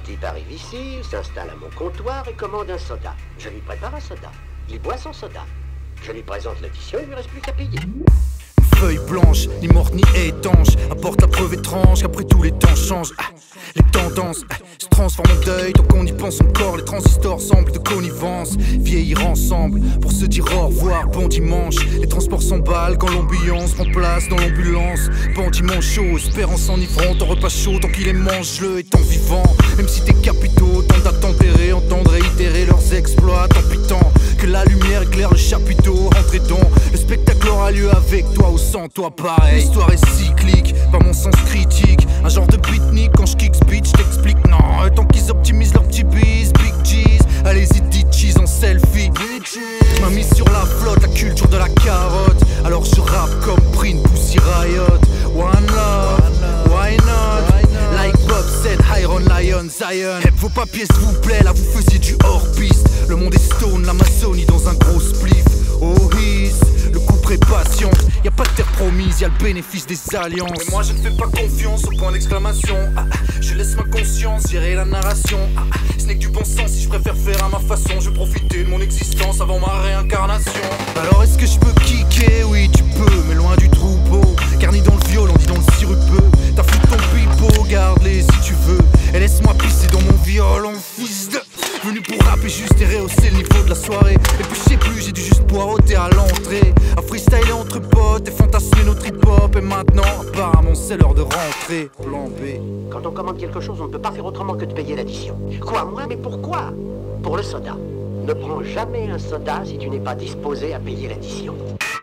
type arrive ici, s'installe à mon comptoir et commande un soda. Je lui prépare un soda. Il boit son soda. Je lui présente l'addition, il ne lui reste plus qu'à payer. Feuille blanche, ni morte ni étanche, apporte la preuve étrange qu'après tous les temps changent. Les tendances se transforment en deuil, tant qu'on y pense encore, les transistors semblent de connivence. Vieillir ensemble pour se dire au revoir, bon dimanche. Les transports s'emballent quand l'ambiance prend place dans l'ambulance. Bandit chaud, espérance enivrant, ton repas chaud, tant qu'il est mange-le étant vivant. Même si tes capitaux tentent à tempérer, entendre réitérer leurs exploits, tant pis tant que la lumière éclaire le chapiteau. Entrez donc, le spectacle aura lieu avec toi ou sans toi pareil. L'histoire est cyclique, pas mon sens critique. Un genre de beatnik quand je kicks bitch, t'explique non. Tant qu'ils optimisent leur petit biz, big cheese. Allez-y, dit cheese en selfie. M'a mis sur la flotte, la culture de la carotte. Alors je rappe comme Prin, Pussy Riot. One love, why not? Like Bob said, Iron Lion, Zion. Vos papiers s'il vous plaît, là vous faisiez du hors-piste. Le monde est stone, l'Amazonie dans un gros spliff. Oh his, le coup près patiente. Y'a pas de terre promise, y'a le bénéfice des alliances. Mais moi je ne fais pas confiance au point d'exclamation. Je laisse ma conscience gérer la narration. Ce n'est que du bon sens si je préfère faire à ma façon. Je vais profiter de mon existence avant ma réincarnation. Alors est-ce que je peux kicker? Oui tu peux, mais loin du troupeau. Garni dans le viol, on dit dans le sirupeux. T'as foutu ton pipeau, garde-les si tu veux. Et laisse-moi pisser dans mon violon, fils de... Venu pour rapper juste et rehausser le niveau de la soirée. Et puis je sais plus, j'ai dû juste poireauter à l'entrée. À freestyler entre potes et fantasmer notre hip-hop. Et maintenant, apparemment c'est l'heure de rentrer. Plan B. Quand on commande quelque chose, on ne peut pas faire autrement que de payer l'addition. Quoi, moi? Mais pourquoi? Pour le soda. Ne prends jamais un soda si tu n'es pas disposé à payer l'addition.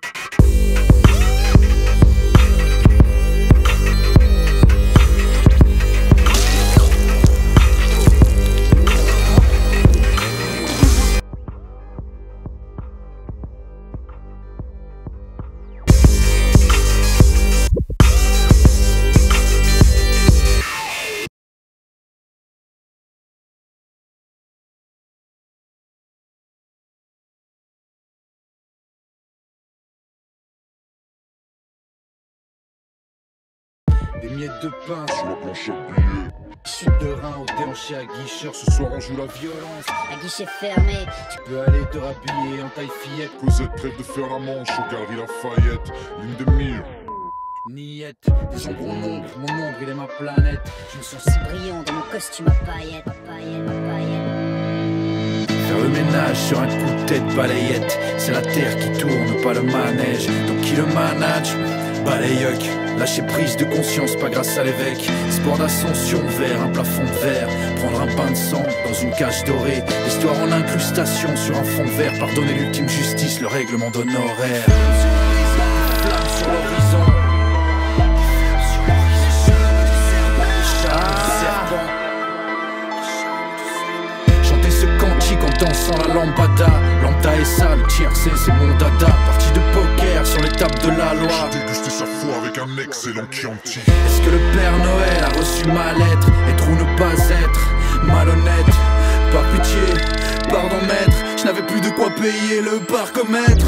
Des miettes de pain sur la planche à billets. Chute de rein au déhanché à guicheur. Ce soir on joue la violence. À guichet fermé. Tu peux aller te rhabiller en taille fillette. Cosette trêve de faire la manche au Galerie Lafayette. Lune de mire. Niette, des ombres en ombre. Mon ombre il est ma planète. Je me sens Si brillant dans mon costume à paillettes. Faire le ménage sur un coup de tête balayette. C'est la terre qui tourne, pas le manège. Donc qui le manage? Balayuck. Lâcher prise de conscience, pas grâce à l'évêque. Espoir d'ascension vers un plafond de verre. Prendre un bain de sang dans une cage dorée. L'histoire en incrustation sur un fond de verre. Pardonner l'ultime justice, le règlement d'honoraire. Flamme sur l'horizon. Chanter ce cantique en dansant la lambada. Lambda et ça, le tiercé c'est mon dada. Partie de poker sur les tables de la loi. J'ai dégusté sa foi avec un excellent Chianti. Est-ce que le Père Noël a reçu ma lettre? Être ou ne pas être malhonnête? Par pitié, pardon maître, je n'avais plus de quoi payer le parcomètre.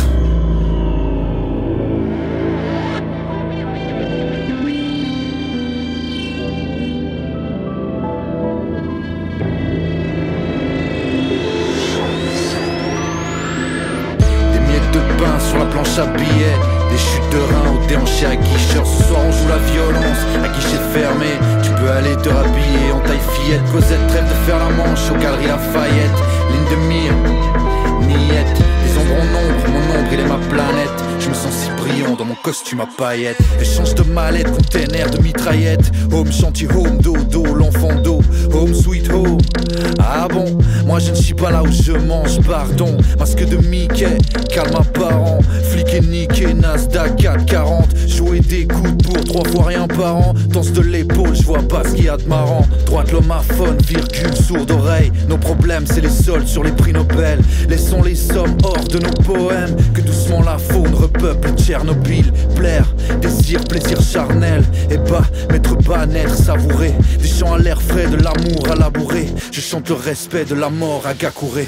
Sur la planche à billets, des chutes de rein au déhanché à guicheur. Ce soir on joue la violence, à guichet fermé. Tu peux aller te rhabiller en taille fillette. Cosette trêve de faire la manche au Galerie Lafayette. Ligne de mire, niette. Des ombres en ombre, mon ombre il est ma planète. Je me sens si brillant dans mon costume à paillettes. Échange de mallettes, container de mitraillettes. Home chantier, home dodo, l'enfant d'eau. Home sweet home. Ah bon, moi je ne suis pas là où je mange, pardon. Masque de Mickey, calme apparent. Flic et niqué, Nasdaq 440. Jouer des coups pour 3 fois rien par an. Danse de l'épaule, je vois pas ce qu'il y a de marrant. Droite l'homophone, virgule, sourde oreille. Nos problèmes c'est les soldes sur les prix Nobel. Laissons les sommes hors de nos poèmes. Que doucement la faune repeuple Tchernobyl. Plaire, désir, plaisir charnel. Et bas, mettre bas, naître, savourer. Des chants à l'air frais, de l'amour à labourer. Je chante le respect de la mort à Gakure.